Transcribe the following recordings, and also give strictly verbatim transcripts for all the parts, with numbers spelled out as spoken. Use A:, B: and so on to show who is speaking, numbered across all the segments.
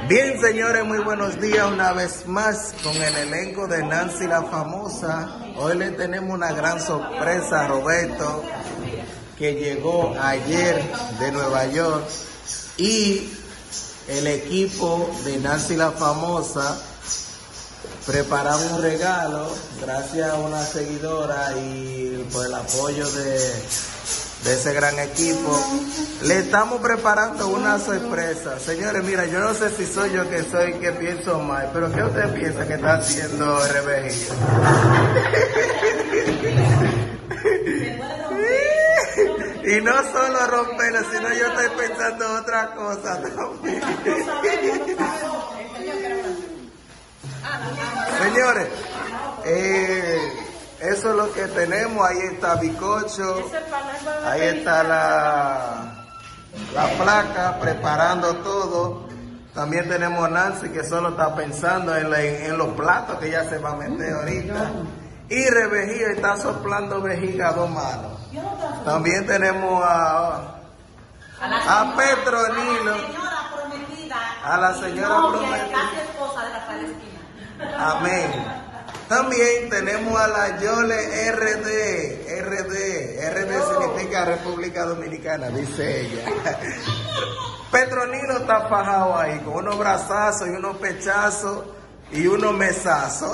A: Bien, señores, muy buenos días una vez más con el elenco de Nancy la Famosa. Hoy le tenemos una gran sorpresa a Roberto, que llegó ayer de Nueva York, y el equipo de Nancy la Famosa prepararon un regalo gracias a una seguidora y por el apoyo de, de ese gran equipo. Le estamos preparando una sorpresa. Señores, mira, yo no sé si soy yo que soy que pienso mal, pero ¿qué usted piensa que está haciendo Rebejillo? Y no solo romperlo, sino yo estoy pensando otra cosa también. Señores, eh, eso es lo que tenemos. Ahí está Bicocho, ahí está la, la placa, preparando todo. También tenemos a Nancy, que solo está pensando en, la, en los platos que ella se va a meter ahorita. Y Rebejillo está soplando vejiga a dos manos. También tenemos a, a Petronilo, a la señora prometida. Amén. También tenemos a la Yole R D. R D. R D significa República Dominicana, dice ella. Petronilo está fajado ahí, con unos brazazos y unos pechazos y unos mesazos.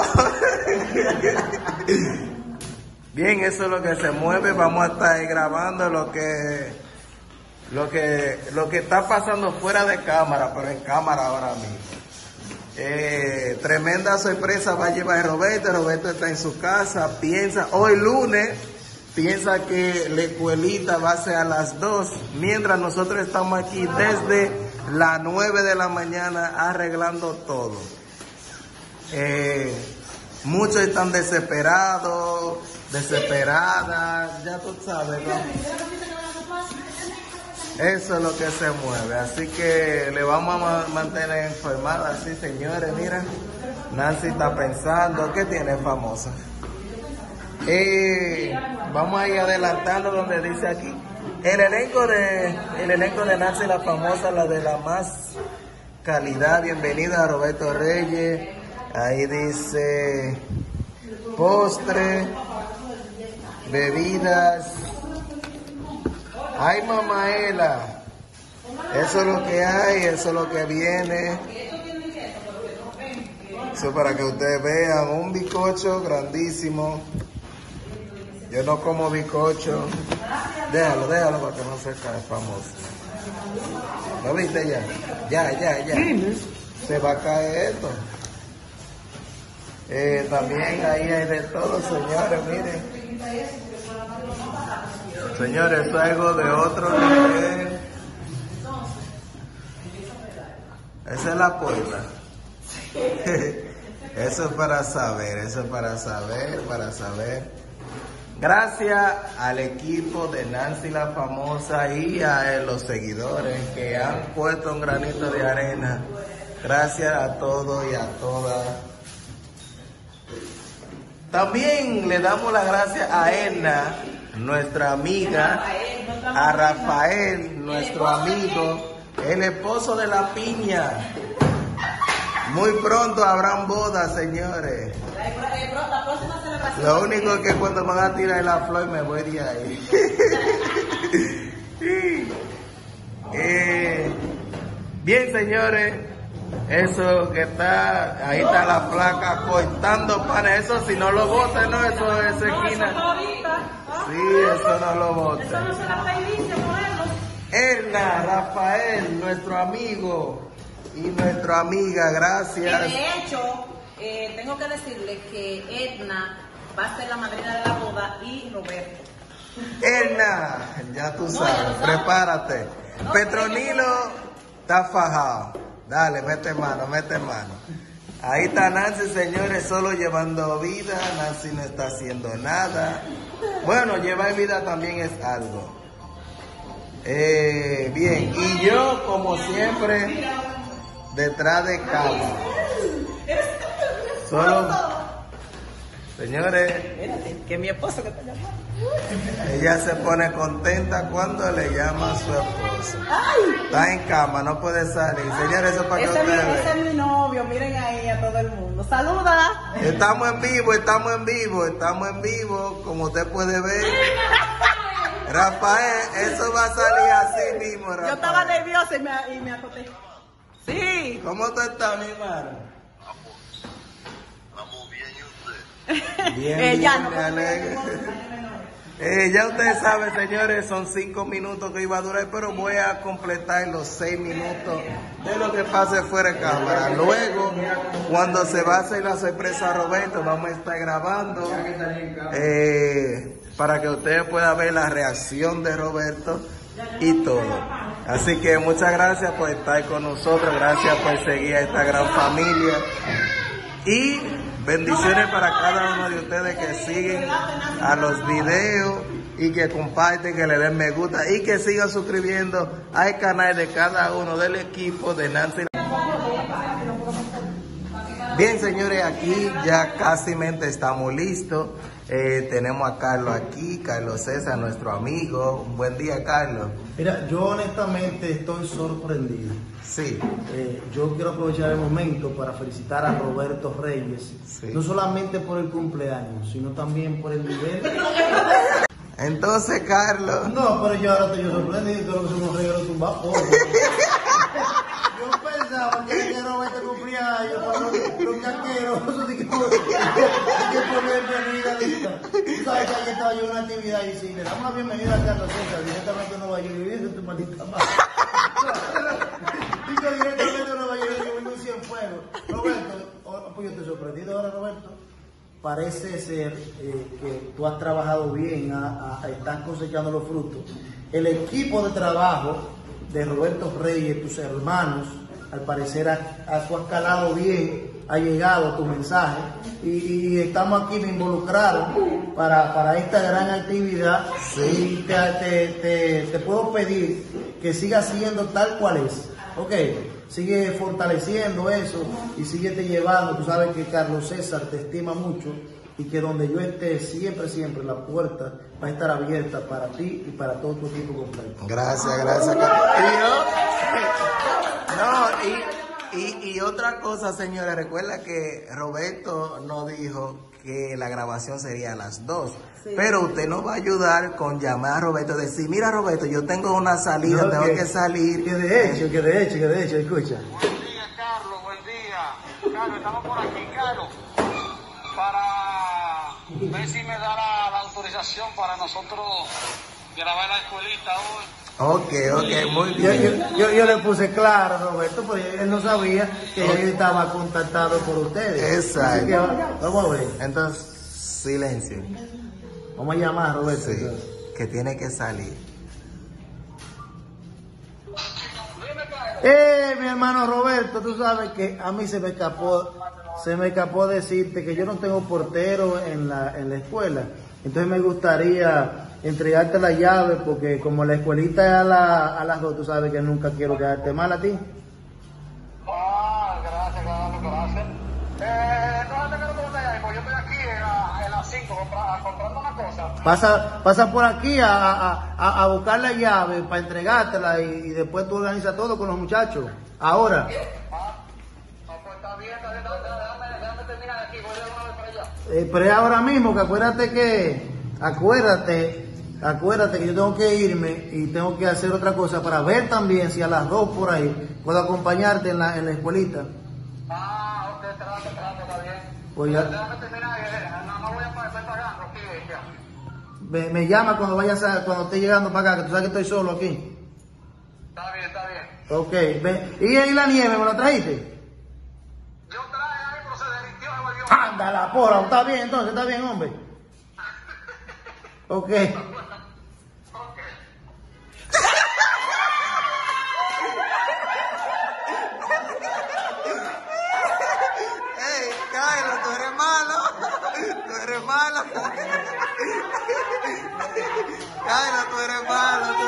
A: Bien, eso es lo que se mueve. Vamos a estar grabando lo que, lo que, lo que está pasando fuera de cámara, pero en cámara ahora mismo. Eh, tremenda sorpresa va a llevar Roberto. Roberto está en su casa, piensa, hoy lunes, piensa que la escuelita va a ser a las dos, mientras nosotros estamos aquí desde las nueve de la mañana arreglando todo. Eh, muchos están desesperados, desesperadas, ya tú sabes, ¿no? Eso es lo que se mueve, así que le vamos a mantener informada. Así, señores, mira, Nancy está pensando, ¿qué tiene Famosa? Eh, vamos a ir adelantando donde dice aquí, el elenco de, el elenco de Nancy la Famosa, la de la más calidad. Bienvenida a Roberto Reyes. Ahí dice postre, bebidas. Ay, mamaela, eso es lo que hay, eso es lo que viene. Eso para que ustedes vean, un bizcocho grandísimo. Yo no como bizcocho. Déjalo, déjalo para que no se caiga, Famoso. ¿Lo viste ya? Ya, ya, ya. Se va a caer esto. Eh, también ahí hay de todo, señores, miren. Señores, esto es algo de otro nivel. Esa es la puerta. Eso es para saber, eso es para saber, para saber. Gracias al equipo de Nancy la Famosa y a los seguidores que han puesto un granito de arena. Gracias a todos y a todas. También le damos las gracias a Edna, nuestra amiga, a Rafael, nuestro amigo, el esposo de la piña. Muy pronto habrán bodas, señores. Lo único es que cuando me van a tirar la flor me voy de ahí. eh, bien, señores. Eso que está, ahí está la placa cortando panes. Eso si no lo boten, no, eso es esquina. Sí, eso no lo boten. Edna, Rafael, nuestro amigo y nuestra amiga, gracias.
B: De hecho, eh, tengo que decirle que Edna va a ser la madrina de la boda y Roberto.
A: Edna, ya tú sabes, prepárate. Petronilo está fajado. Dale, mete mano, mete mano. Ahí está Nancy, señores, solo llevando vida. Nancy no está haciendo nada. Bueno, llevar vida también es algo. Eh, bien, y yo, como siempre, detrás de cámara. Solo, Señores,
B: Espérate, que mi esposo que está llamando.
A: ella se pone contenta cuando le llama a su esposo.
B: ¡Ay!
A: Está en cama, no puede salir. Señores, eso es para que
B: Ese es, mi,
A: ustedes
B: ese
A: vean.
B: es mi novio, miren ahí a todo el mundo. ¡Saluda!
A: Estamos en vivo, estamos en vivo, estamos en vivo, como usted puede ver. Rafael, eso va a salir así mismo, Rafael.
B: Yo estaba nerviosa y me, y me acoté. Sí.
A: ¿Cómo tú estás, mi hermano?
C: Vamos bien, ¿y usted?
A: Bien,
B: Eh,
A: bien,
B: ya, no
A: me
B: puedo-
A: alegro. Eh, ya ustedes saben, señores, son cinco minutos que iba a durar, pero voy a completar los seis minutos de lo que pase fuera de cámara. Luego, cuando se va a hacer la sorpresa a Roberto, vamos a estar grabando eh, para que ustedes puedan ver la reacción de Roberto y todo. Así que muchas gracias por estar con nosotros, gracias por seguir a esta gran familia y bendiciones para cada uno de ustedes que siguen a los videos y que comparten, que le den me gusta y que sigan suscribiendo al canal de cada uno del equipo de Nancy. Bien, señores, aquí ya casi estamos listos. Eh, tenemos a Carlos aquí, Carlos César, nuestro amigo. Un buen día, Carlos.
D: Mira, yo honestamente estoy sorprendido.
A: Sí,
D: Eh, yo quiero aprovechar el momento para felicitar a Roberto Reyes,
A: Sí.
D: no solamente por el cumpleaños, sino también por el nivel.
A: entonces, Carlos.
D: No, pero yo ahora estoy yo sorprendido, creo que somos regalos tumbados. Yo pensaba que, que Roberto cumplía años para los, los asquerosos de que que poner bienvenida lista. Tú sabes que ayer estaba yo en una actividad y si le damos la bienvenida a Carlos César directamente a Nueva York y dice tu maldita madre. Digo directamente a Nueva York y vengo un cienfuegos. Roberto, oh, pues yo estoy sorprendido ahora, Roberto. Parece ser eh, que tú has trabajado bien, a, a, estás cosechando los frutos. El equipo de trabajo de Roberto Reyes, tus hermanos, al parecer ha, ha, tú has calado bien, ha llegado tu mensaje y, y estamos aquí, me involucraron para, para esta gran actividad.
A: Sí.
D: Y te, te, te, te puedo pedir que sigas siendo tal cual es. Ok, sigue fortaleciendo eso y síguete llevando. Tú sabes que Carlos César te estima mucho y que donde yo esté, siempre, siempre la puerta va a estar abierta para ti y para todo tu equipo completo.
A: Gracias, gracias, Carlos. Y yo, no, y, y, y otra cosa, señores, recuerda que Roberto nos dijo que la grabación sería a las dos.
B: Sí.
A: Pero usted nos va a ayudar con llamar a Roberto y decir, mira Roberto, yo tengo una salida,
D: No,
A: tengo
D: que-
A: que salir.
D: Que de hecho, que de hecho, que de hecho, escucha.
C: Buen día, Carlos, buen día. Carlos, estamos por aquí, Carlos, para ver si me da la, la autorización para nosotros grabar la escuelita hoy.
A: Ok, ok, muy
D: Yo,
A: bien.
D: yo, yo, yo le puse claro, Roberto, porque él no sabía que yo estaba contactado por ustedes.
A: Exacto.
D: Así que va- vamos a ver.
A: Entonces, silencio.
D: Vamos a llamar a Roberto.
A: Sí,
D: entonces.
A: que tiene que salir.
D: Eh, mi hermano Roberto, tú sabes que a mí se me escapó, se me escapó decirte que yo no tengo portero en la, en la escuela. Entonces me gustaría entregarte la llave porque como la escuelita es a, la, a las dos, tú sabes que nunca quiero quedarte mal a ti.
C: Ah, gracias, Carlos, gracias. Eh, no sé qué lo que ahí, porque yo estoy aquí en la- en las cinco comprando una cosa.
D: Pasa, pasa por aquí a, a, a, a buscar la llave para entregártela y, y después tú organizas todo con los muchachos. Ahora,
C: Ah, ah, pues está bien, está bien, está bien, déjame, déjame terminar aquí, voy a ir una vez para allá.
D: eh, pero es ahora mismo que acuérdate que, acuérdate, acuérdate que yo tengo que irme y tengo que hacer otra cosa para ver también si a las dos por ahí puedo acompañarte en la, en la escuelita.
C: Ah, ok, trato, trato, está bien.
D: Pues ya-
C: Déjame terminar, eh, no, no voy a estar pagando aquí, ya.
D: Me, me llama cuando vayas a, cuando esté llegando para acá, que tú sabes que estoy solo aquí.
C: Está bien, está bien.
D: Ok, ven. ¿Y ahí la nieve me lo trajiste?
C: Yo traje ahí, pero se derritió, se volvió.
D: Anda la porra, está bien entonces, está bien, hombre. Ok.
A: ¡Ey, Carlos, tú eres malo! ¡Tú eres malo! Carlos, tú eres malo, tú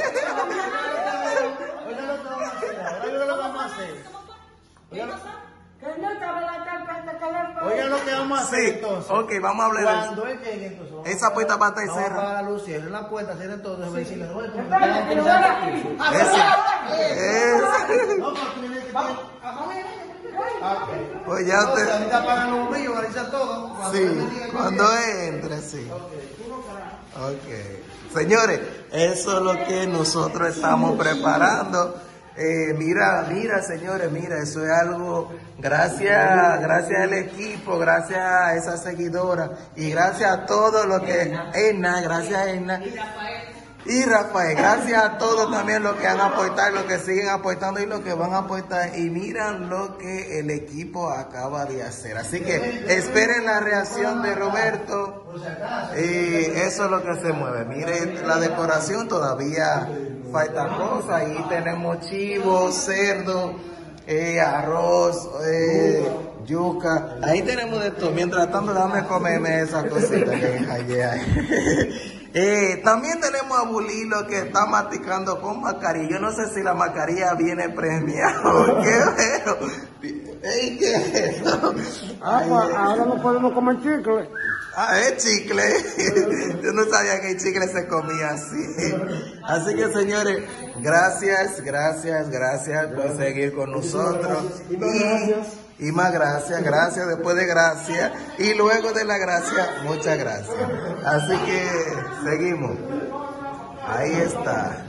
A: eres...
D: Oiga lo que vamos a hacer ahora, oiga lo que vamos a hacer. Oiga lo-
E: Que no sabe la carpeta que le fue.
D: Oigan lo que vamos a hacer
A: Sí,
D: entonces.
A: ok, vamos a hablar de eso.
D: Cuando él llegue, entonces. vamos
A: Esa
D: a-
A: puerta va a estar
D: Vamos a
A: cerrada.
D: apagar la luz, cierren la puerta, cierren todo. Déjame decirle, Roberto, me
E: Espérate,
D: quedan
E: que yo
D: pensando
E: voy a-
D: aquí.
E: Ah,
A: Ese.
D: No, pero tú tienes que. Ah, ok.
A: Pues ya
D: Entonces,
A: usted.
D: ahorita apagan los bombillos, organizan todo. Cuando él me
A: Sí,
D: diga que
A: cuando
D: llegue.
A: entre, sí.
D: Ok.
A: Ok. Señores, eso es lo que nosotros estamos preparando. Eh, mira, mira, señores, mira, eso es algo, gracias, gracias al equipo, gracias a esa seguidora y gracias a todo lo que, Edna, gracias a Edna. Y Rafael, gracias a todos también los que han aportado, los que siguen aportando y los que van a aportar. Y miran lo que el equipo acaba de hacer. Así que esperen la reacción de Roberto. Y eso es lo que se mueve. Miren, la decoración todavía falta cosas. Ahí tenemos chivo, cerdo, eh, arroz, eh, yuca. Ahí tenemos de todo. Mientras tanto, déjame comerme esa cosita que hallé ahí. Eh, también tenemos a Bulilo que está masticando con mascarilla. Yo no sé si la mascarilla viene premiada. ¿Qué veo? Ey, ¿qué es eso?
E: Ah,
A: Ay,
E: pues
A: eh.
E: ahora no podemos comer chicle.
A: Ah, es chicle. Yo no sabía que el chicle se comía así. Así que, señores, gracias, gracias, gracias por seguir con nosotros.
D: Y más gracias.
A: Y más gracias, gracias después de gracias. Y luego de la gracia, muchas gracias. Así que seguimos. Ahí está.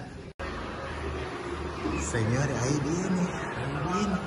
A: Señores, ahí viene, ahí viene.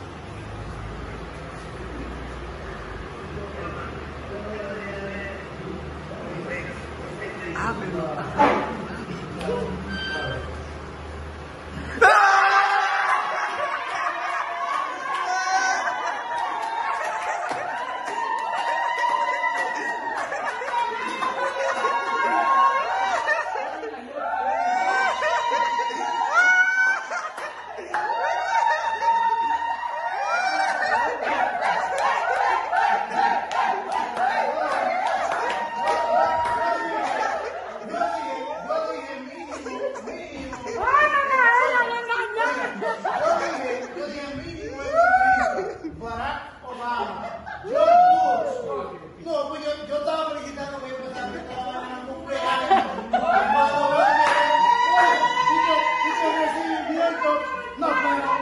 D: Barack Obama, George Bush. No, pues yo, yo estaba felicitando que yo pensaba que estaba ganando un cumpleaños. Cuando veo que- y que- y que recibimiento, no, pero.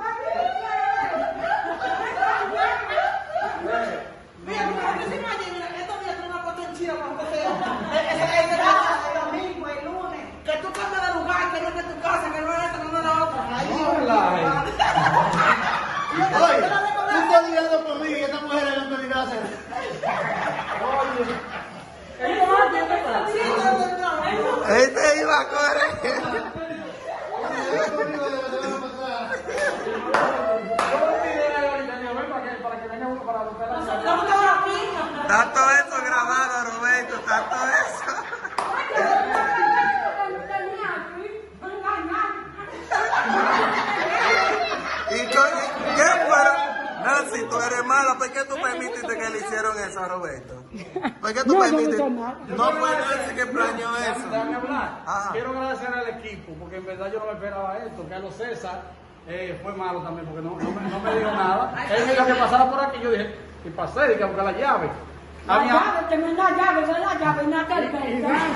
B: Mira, porque tú se imaginas, estos días tú me has puesto en Chile cuando sea. El domingo, el lunes. Que tú cambias de lugar, que no es de tu casa, que no es esto, que no es lo otro. Ay,
D: Oye, tú estás ligando por mí y esta mujer es la peligrosa.
A: Este iba a correr. Está todo eso grabado, Roberto, está todo eso. ¿Y tú, qué fueron? Nancy, tú eres mala, ¿por qué tú permitiste que le hicieron eso a Roberto? ¿Por qué tú
E: No, yo no
A: permitiste?
E: hice nada.
A: No fue Nancy que planeó eso.
F: Déjame hablar.
A: Ajá.
F: Quiero agradecer al equipo, porque en verdad yo no me esperaba esto. Carlos César eh, fue malo también, porque no, no, me, no me dijo nada. Él me dijo que pasara por aquí, yo dije, y pasé, y que buscar la llave.
E: La
F: Había-
E: llave, que me da llave, me da llave, me da carpeta.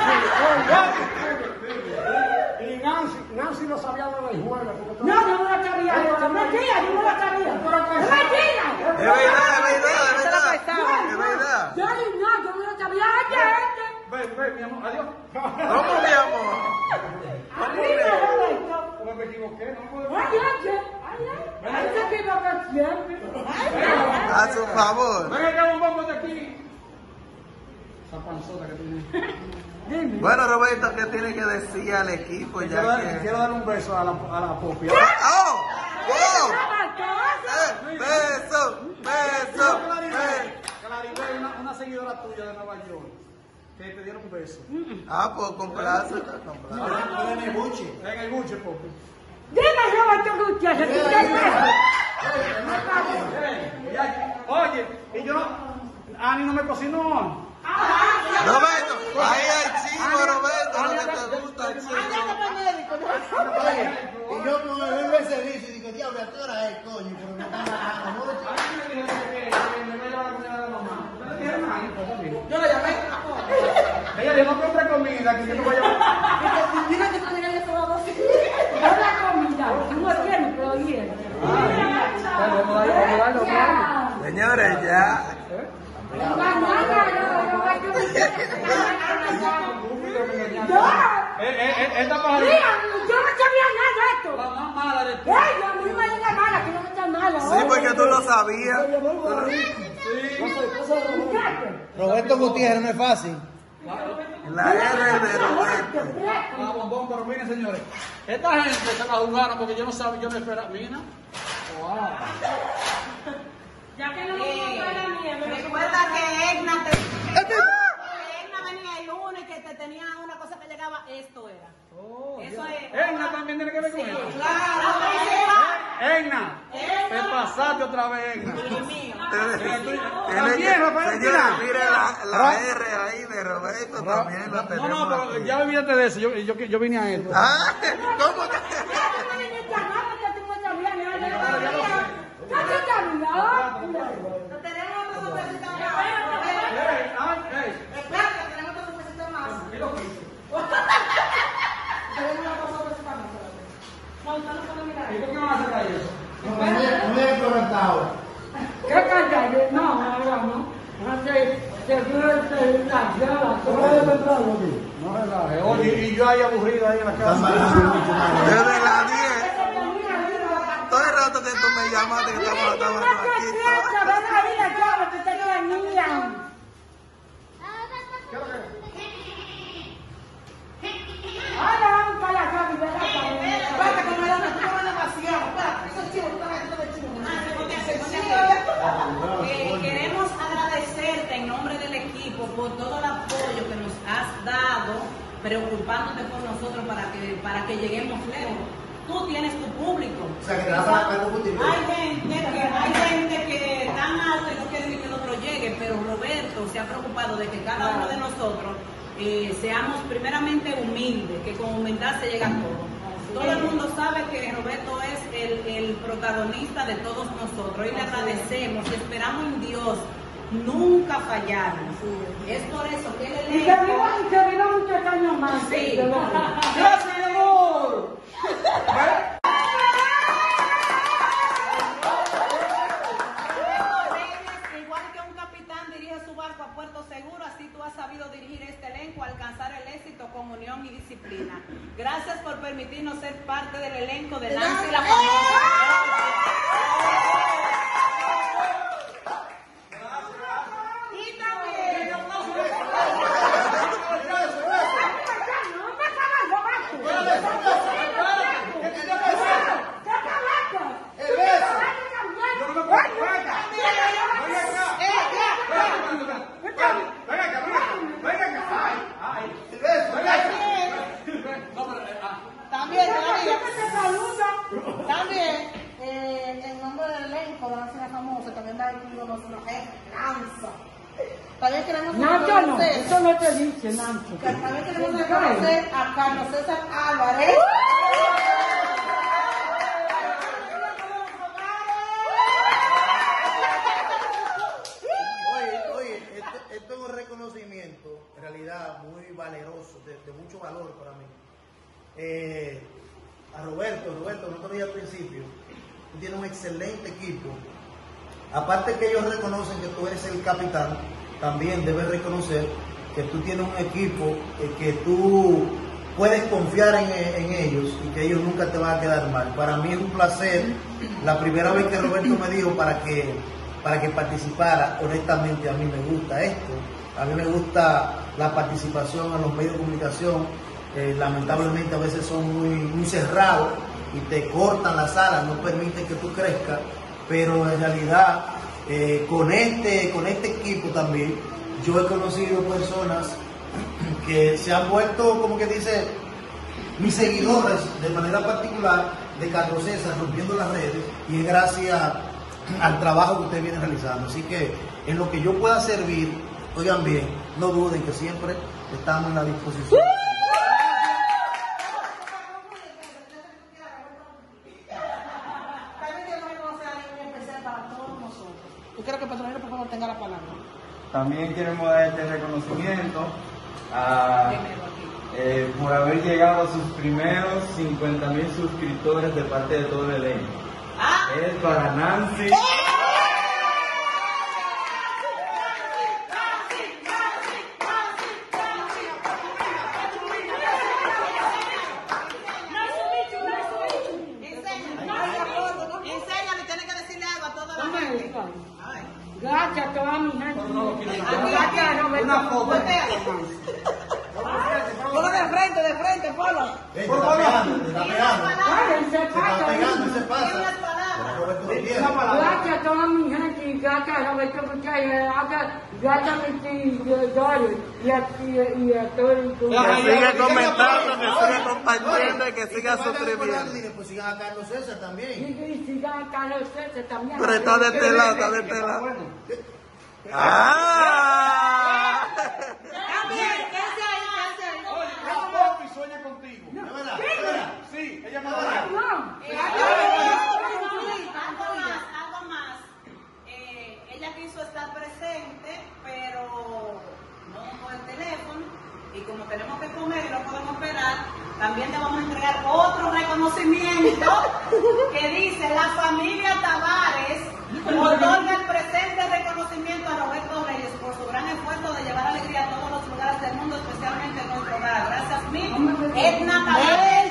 F: Y Nancy, Nancy no sabía lo del juego. porque
E: No, yo no la sabía eso. Mentira, yo no la sabía. Es mentira.
A: Es verdad, es verdad, es verdad. Es verdad.
E: Yo no, yo no la sabía. Oye, este.
F: Ven, ven, mi amor, adiós.
A: ¿Cómo, mi amor?
E: Arriba, Roberto.
F: ¿Cómo me equivoqué? No puedo.
E: Oye, oye. Ay, ay. Él se equivoca siempre.
A: A su favor.
F: Ven acá, un bombo de aquí. Esa panzota que tiene.
E: Dime.
A: Bueno, Roberto, ¿qué tiene que decir al equipo?
F: Quiero,
A: Ya
F: dar-
A: que...
F: quiero darle un beso a la, a la Popi.
A: ¡Oh! ¡Oh!
E: ¿Qué?
A: Eh, ¡Beso! ¡Beso!
F: Claribel,
A: ¡Beso!
F: Claribel, una, una seguidora tuya de Nueva York, que te dieron un beso.
A: Ah, pues complace, complace.
D: En el buche.
F: En el buche, Popi.
E: Dime, Roberto Gutiérrez, ¿tú qué crees?
F: Eh, ya- Oye, y yo, Ani no me cocinó.
A: Roberto, ahí hay chivo, Roberto, lo que te gusta, chivo.
D: Oye, y yo con el servicio y digo, diablo, ¿a qué hora es, coño? Pero me están bajando mucho.
F: comida que yo no voy a llevar.
B: Mira que tú tienes de todo.
E: No la comida, tú no tienes, pero bien.
F: Vamos a darle, vamos a darle, vamos a darle.
A: Señores, ya.
F: Eh, eh, eh, esta pajarita.
E: Yo no sabía nada de esto.
F: La más mala de ti.
E: Ey, a mí me diga mala, que no me está mala.
A: Sí, porque tú lo sabías.
D: Roberto Gutiérrez no es fácil.
A: La R de Roberto.
F: Ah, bombón, pero miren, señores. Esta gente se la jugaron porque yo no sabía, yo no esperaba. Mira. Wow.
E: Ya que no me puedo traer la mía, me
B: Recuerda que Egna te... Egna venía el lunes que te tenía una cosa que llegaba, esto era.
F: Oh,
B: Eso
F: Dios.
B: es.
F: Egna también tiene que ver con esto.
B: Claro,
F: Egna. Te pasaste otra vez, Egna.
B: Dios mío.
A: Tiene
F: También,
A: que-
F: Rafael,
A: Señores,
F: mira.
A: mire la, la R ahí de Roberto también la
F: No,
A: tenemos.
F: no, pero
A: aquí.
F: ya olvídate de eso. Yo, yo, yo vine a esto.
A: Ah, ¿cómo que?
B: Tenemos otra sorpresita más.
F: Ey, ay, ey.
B: Espérate, tenemos otra sorpresita más.
F: ¿Qué lo que hizo?
B: Tenemos otra sorpresita más. No, usted no puede mirar.
F: ¿Y por qué van a sacar eso?
D: No me he preguntado.
E: ¿Qué canta? No, ahora no. Antes, seguro que la llave.
F: No relaje. Oye, y yo ahí aburrido ahí en la
D: Están
F: casa.
D: bajando mucho más.
A: Desde las diez. Todo el rato que tú me llamaste que estamos estamos aquí.
B: Espérate, que me da una toma demasiado. Espérate, eso es chivo, tú también, tú también chivo.
G: Eh, queremos agradecerte en nombre del equipo por todo el apoyo que nos has dado, preocupándote por nosotros para que, para que lleguemos lejos. Tú tienes tu público.
D: O sea, que te vas a sacar tu público.
G: Hay gente que, hay gente que tan alto y no quiere ni que el otro llegue, pero Roberto se ha preocupado de que cada uno de nosotros eh, seamos primeramente humildes, que con humildad se llega a todo. Todo el mundo sabe que Roberto es el, el protagonista de todos nosotros y le agradecemos y esperamos en Dios nunca fallarnos. Es por eso que el
E: Y que
G: elenco...
E: viva, y que viva muchos años más.
G: Sí.
E: de verdad.
F: ¡Gracias, mi amor!
G: Igual que un capitán dirige su barco a puerto seguro, así tú has sabido dirigir este elenco, alcanzar el éxito con unión y disciplina. Gracias por permitirnos ser parte del elenco de Nancy la Famosa. Y también... También, todavía, también, eh, en nombre del elenco de la cena famosa, también va incluido nuestro Esperanza. También queremos
E: Nacho no,
G: reconocer,
E: eso no te dice, Nacho.
G: que también queremos reconocer a Carlos César Álvarez.
D: Oye, oye, esto, esto es un reconocimiento, en realidad, muy valeroso, de, de mucho valor para mí. Eh, a Roberto, Roberto, no te lo dije al principio, tú tienes un excelente equipo. Aparte que ellos reconocen que tú eres el capitán, también debes reconocer que tú tienes un equipo eh, que tú puedes confiar en, en ellos y que ellos nunca te van a quedar mal. Para mí es un placer. La primera vez que Roberto me dijo para que, para que participara, honestamente a mí me gusta esto. A mí me gusta la participación en los medios de comunicación. Eh, lamentablemente a veces son muy, muy cerrados y te cortan las alas, no permiten que tú crezcas, pero en realidad eh, con, este, con este equipo también yo he conocido personas que se han vuelto, como que dice, mis seguidores de manera particular de Carlos César, rompiendo las redes, y es gracias al trabajo que ustedes vienen realizando. Así que en lo que yo pueda servir, oigan bien, no duden que siempre estamos en la disposición.
B: También queremos reconocer a alguien muy especial para todos nosotros. Yo quiero que el patronero, por favor, tenga la palabra.
H: También queremos dar este reconocimiento a, eh, por haber llegado a sus primeros cincuenta mil suscriptores de parte de todo el elenco. Es para Nancy.
G: Enséñale, tienes que decirle algo a toda la gente.
E: Gracias a toda mi gente.
F: Gracias, una foto.
B: Ponlo de frente, de frente, ponlo.
D: Ey, te está pegando, te está pegando.
E: Ay, se
D: Se está
E: pasa.
D: pegando, se pasa. Roberto Gutiérrez.
E: Gracias a toda mi gente y gracias a Roberto Gutiérrez, gracias a mis seguidores y a, y, a, y a todo el mundo.
A: Que siga comentando, que siga compartiendo y que siga suscribiendo.
D: Pues sigan a Carlos César
E: Y,
D: también.
E: y sigan a Carlos César también.
A: Pero está de este lado, está de este lado. ¡Ah!
B: También, ¿qué hace ahí? ¿Qué hace ahí?
F: Oye, la Poppy sueña contigo.
D: ¿Es verdad? ¿Es verdad?
F: Sí, ella me
E: No,
F: va a
G: Algo más, algo más. Eh, ella quiso estar presente, pero no por el teléfono. Y como tenemos que comer y no podemos esperar, también le vamos a entregar otro reconocimiento que dice: la familia Tavares otorga el presente reconocimiento a Roberto Reyes por su gran esfuerzo de llevar alegría a todos los lugares del mundo, especialmente en nuestro hogar. Gracias mil. Edna Tavares.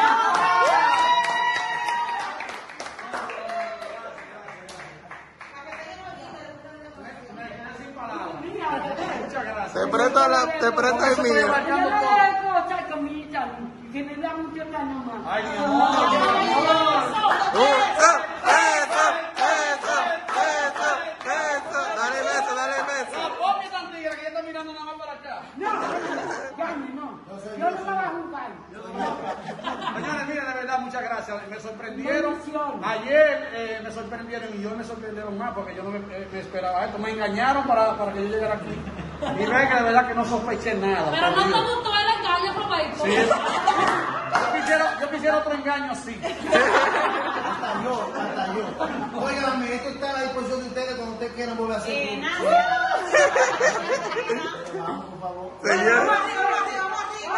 F: Muchas gracias.
A: Te presto, la, te presto el mío.
E: yo no le cosa con mi hija, que me da mucho cariño más.
F: Ay, mi amor.
A: Uh, eso, eso, eso, eso, eso. Dale beso, dale beso.
F: La Poppy tan tigre que ella está mirando nada más para acá.
E: No, Jaime, no. Yo no me voy a jugar.
F: Señores, miren, de verdad, muchas gracias. Me sorprendieron.
E: Bendiciones.
F: Ayer eh, me sorprendieron y hoy me sorprendieron más porque yo no me, eh, me esperaba esto. Me engañaron para, para que yo llegara aquí. Y ven que de verdad que no sospeché nada.
I: Pero
F: por
I: no
F: Dios.
I: te gustó el engaño, Roberto.
F: Sí. Yo quisiera, yo quisiera otro engaño así.
D: Hasta yo, hasta yo. Óigame, esto está a la disposición de ustedes cuando ustedes quieran volver a hacer.
G: Eh,
D: un-
G: nada.
D: Vamos, por favor.
A: Señor.
B: Vamos arriba, vamos arriba, vamos arriba.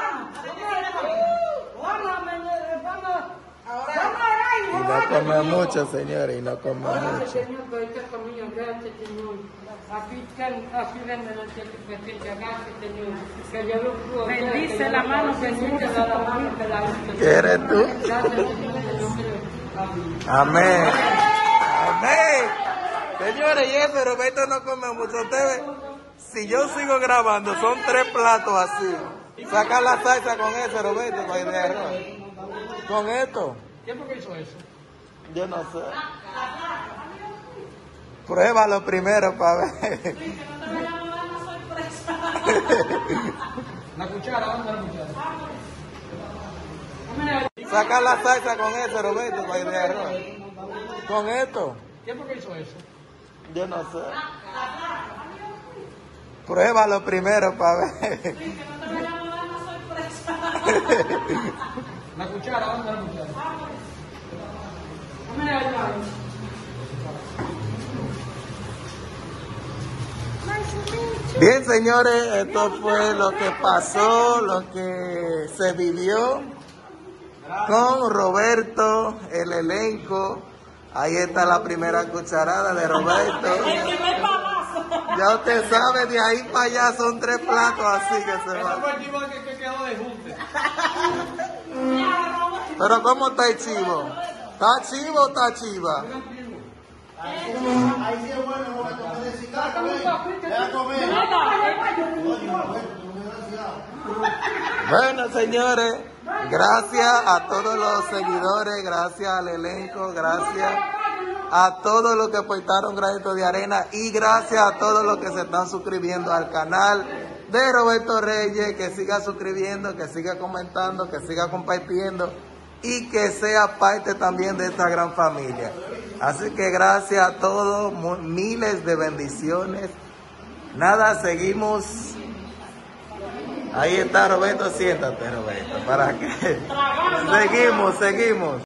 E: Vamos, vamos, vamos.
B: Ahora,
A: Y no come mucho, señores, y no come
E: Gracias,
A: mucho.
E: Señor, por esta comida. Gracias, Señor. Aquí están, aquí ven la presencia. Gracias, Señor. Que yo lo puedo hacer,
I: Bendice
E: que yo
I: la
E: lo
I: mano
E: puedo hacer,
I: bendita
E: que
I: de la
E: la mano
I: mano.
E: que la uso.
A: ¿Quieres tú?
E: Gracias, Señor, en el nombre de- Amén.
A: Amén. Amén. Señores, y eso, Roberto no come mucho. Ustedes, si yo sigo grabando, son tres platos así. Saca la salsa con eso, Roberto, para ir de arroz. Con esto,
F: ¿Quién fue que hizo eso?
A: yo no sé. Pruébalo primero para ver.
F: La cuchara, ¿dónde la cuchara?
A: Saca la salsa con eso, Roberto, para ir de arroz. Con esto,
F: ¿Quién fue que hizo eso?
A: yo no sé. Pruébalo primero para ver.
F: La cuchara, ¿dónde la cuchara?
A: Bien, señores, esto fue lo que pasó, lo que se vivió con Roberto, el elenco. Ahí está la primera cucharada de Roberto.
B: el primer palazo.
A: Ya usted sabe, de ahí para allá son tres platos así que se
F: Ese
A: van.
F: fue el tipo que, que quedó de junte.
A: Pero ¿cómo está el chivo? ¿Está chivo o está chiva?
D: Ahí sí es bueno, Roberto, que de cigarro, ven. Ve a comer. Oye, Roberto, tú me desgraciado.
A: Bueno, señores, gracias a todos los seguidores, gracias al elenco, gracias a todos los que aportaron granito de arena y gracias a todos los que se están suscribiendo al canal de Roberto Reyes, que siga suscribiendo, que siga comentando, que siga compartiendo y que sea parte también de esta gran familia. Así que gracias a todos, mu- miles de bendiciones. Nada, seguimos. Ahí está Roberto, siéntate Roberto, para que seguimos, seguimos.